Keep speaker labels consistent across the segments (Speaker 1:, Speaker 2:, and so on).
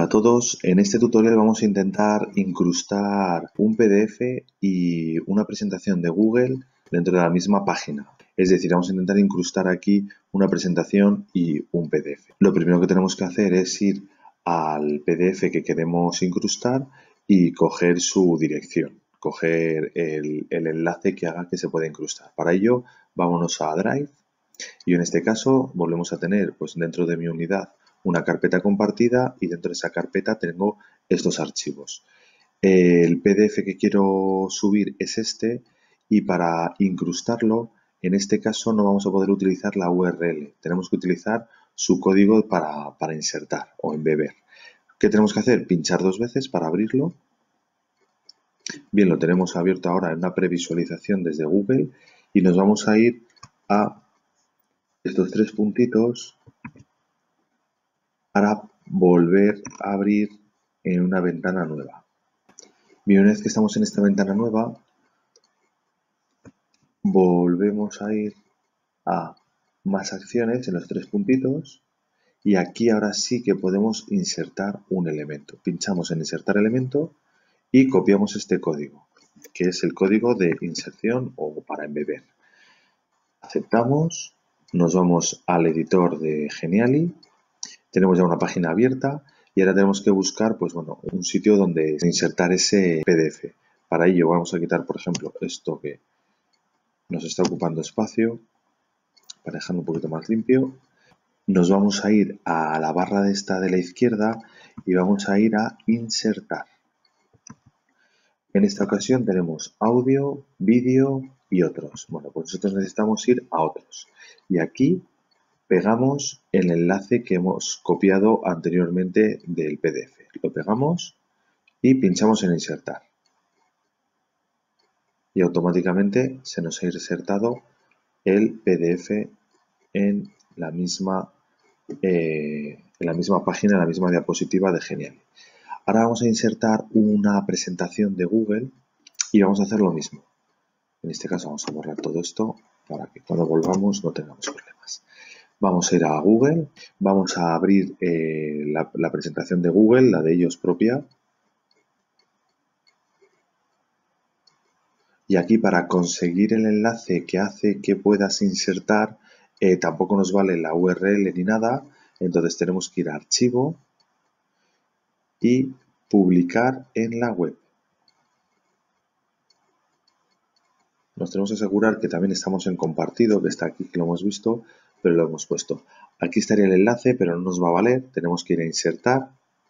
Speaker 1: Hola a todos, en este tutorial vamos a intentar incrustar un PDF y una presentación de Google dentro de la misma página. Es decir, vamos a intentar incrustar aquí una presentación y un PDF. Lo primero que tenemos que hacer es ir al PDF que queremos incrustar y coger su dirección, coger el enlace que haga que se pueda incrustar. Para ello, vámonos a Drive y en este caso volvemos a tener pues dentro de mi unidad una carpeta compartida y dentro de esa carpeta tengo estos archivos. El PDF que quiero subir es este y para incrustarlo, en este caso no vamos a poder utilizar la URL, tenemos que utilizar su código para insertar o embeber. ¿Qué tenemos que hacer? Pinchar dos veces para abrirlo. Bien, lo tenemos abierto ahora en una previsualización desde Google y nos vamos a ir a estos tres puntitos para volver a abrir en una ventana nueva. Bien, una vez que estamos en esta ventana nueva, volvemos a ir a más acciones en los tres puntitos y aquí ahora sí que podemos insertar un elemento. Pinchamos en insertar elemento y copiamos este código, que es el código de inserción o para embeber. Aceptamos, nos vamos al editor de Geniali. Tenemos ya una página abierta y ahora tenemos que buscar pues, bueno, un sitio donde insertar ese PDF. Para ello vamos a quitar, por ejemplo, esto que nos está ocupando espacio, para dejarlo un poquito más limpio. Nos vamos a ir a la barra de esta de la izquierda y vamos a ir a insertar. En esta ocasión tenemos audio, vídeo y otros. Bueno, pues nosotros necesitamos ir a otros. Y aquí pegamos el enlace que hemos copiado anteriormente del PDF. Lo pegamos y pinchamos en insertar. Y automáticamente se nos ha insertado el PDF en la misma página, en la misma diapositiva de Genial. Ahora vamos a insertar una presentación de Google y vamos a hacer lo mismo. En este caso vamos a borrar todo esto para que cuando volvamos no tengamos problemas. Vamos a ir a Google, vamos a abrir la presentación de Google, la de ellos propia. Y aquí para conseguir el enlace que hace que puedas insertar, tampoco nos vale la URL ni nada. Entonces tenemos que ir a archivo y publicar en la web. Nos tenemos que asegurar que también estamos en compartido, que está aquí, que lo hemos visto, pero lo hemos puesto. Aquí estaría el enlace, pero no nos va a valer. Tenemos que ir a insertar.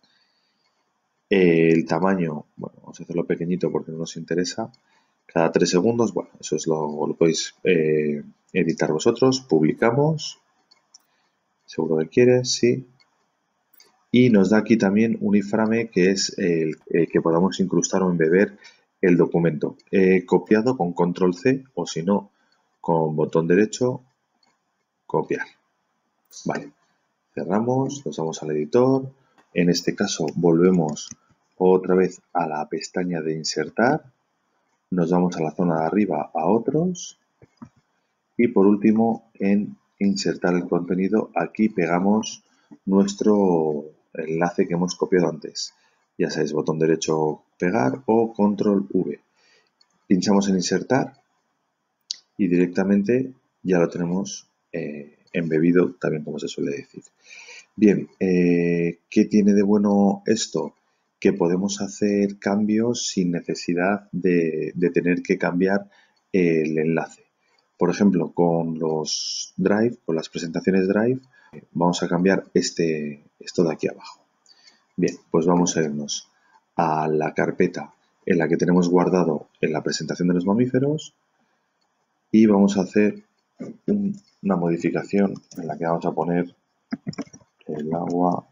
Speaker 1: El tamaño, bueno, vamos a hacerlo pequeñito porque no nos interesa. Cada 3 segundos, bueno, eso es lo podéis editar vosotros. Publicamos. Seguro que quieres, sí. Y nos da aquí también un iframe que es el que podamos incrustar o embeber el documento. He copiado con control C o si no, con botón derecho, copiar. Vale, cerramos, nos vamos al editor. En este caso volvemos otra vez a la pestaña de insertar. Nos vamos a la zona de arriba a otros. Y por último, en insertar el contenido, aquí pegamos nuestro enlace que hemos copiado antes. Ya sabéis, botón derecho pegar o control V. Pinchamos en insertar y directamente ya lo tenemos embebido, también como se suele decir. Bien, ¿qué tiene de bueno esto? Que podemos hacer cambios sin necesidad de tener que cambiar el enlace. Por ejemplo, con los Drive, con las presentaciones Drive, vamos a cambiar esto de aquí abajo. Bien, pues vamos a irnos a la carpeta en la que tenemos guardado en la presentación de los mamíferos y vamos a hacer una modificación en la que vamos a poner el agua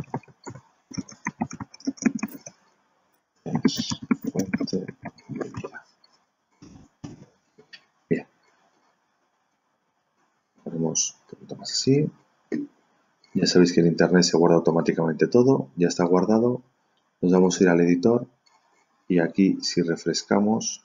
Speaker 1: es fuente de vida. Bien, ponemos un poquito más así. Ya sabéis que en internet se guarda automáticamente todo, ya está guardado. Nos vamos a ir al editor y aquí si refrescamos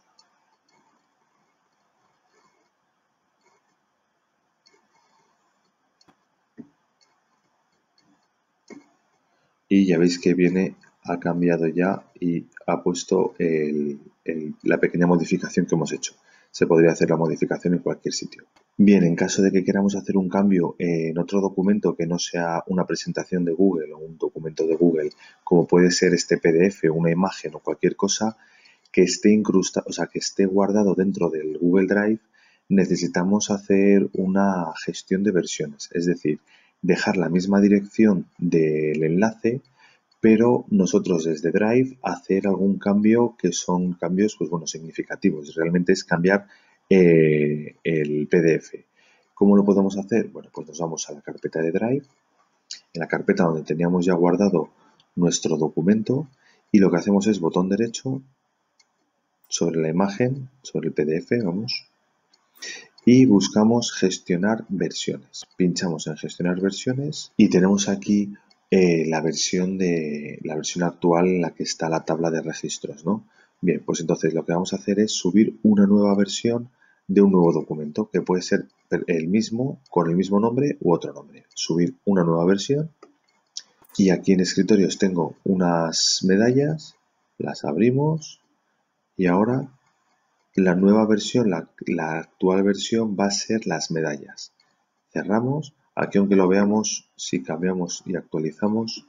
Speaker 1: y ya veis que ha cambiado ya y ha puesto la pequeña modificación que hemos hecho. Se podría hacer la modificación en cualquier sitio. Bien, en caso de que queramos hacer un cambio en otro documento que no sea una presentación de Google o un documento de Google, como puede ser este PDF, una imagen o cualquier cosa que esté incrustado, o sea, que esté guardado dentro del Google Drive, necesitamos hacer una gestión de versiones, es decir, dejar la misma dirección del enlace, pero nosotros desde Drive hacer algún cambio que son cambios, pues bueno, significativos. Realmente es cambiar el PDF. ¿Cómo lo podemos hacer? Bueno, pues nos vamos a la carpeta de Drive, en la carpeta donde teníamos ya guardado nuestro documento, y lo que hacemos es botón derecho sobre la imagen, sobre el PDF, vamos, y buscamos gestionar versiones. Pinchamos en gestionar versiones y tenemos aquí la versión actual en la que está la tabla de registros, ¿no? Bien, pues entonces lo que vamos a hacer es subir una nueva versión de un nuevo documento, que puede ser el mismo, con el mismo nombre u otro nombre. Subir una nueva versión, y aquí en escritorios tengo unas medallas, las abrimos y ahora la nueva versión, la actual versión va a ser las medallas. Cerramos. Aquí, aunque lo veamos, si cambiamos y actualizamos,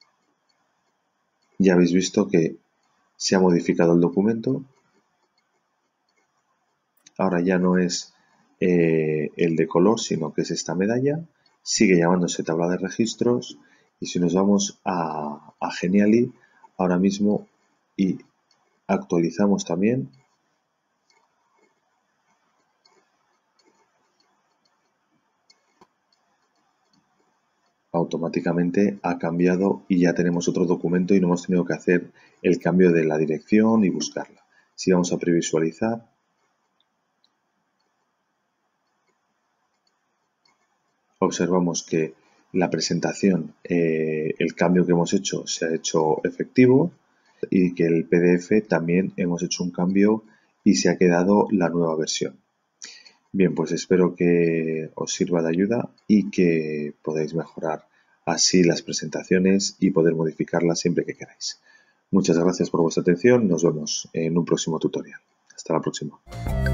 Speaker 1: ya habéis visto que se ha modificado el documento. Ahora ya no es el de color, sino que es esta medalla. Sigue llamándose tabla de registros. Y si nos vamos a Genially ahora mismo y actualizamos también, automáticamente ha cambiado y ya tenemos otro documento y no hemos tenido que hacer el cambio de la dirección y buscarla. Si vamos a previsualizar, observamos que la presentación, el cambio que hemos hecho se ha hecho efectivo, y que el PDF también hemos hecho un cambio y se ha quedado la nueva versión. Bien, pues espero que os sirva de ayuda y que podáis mejorar así las presentaciones y poder modificarlas siempre que queráis. Muchas gracias por vuestra atención. Nos vemos en un próximo tutorial. Hasta la próxima.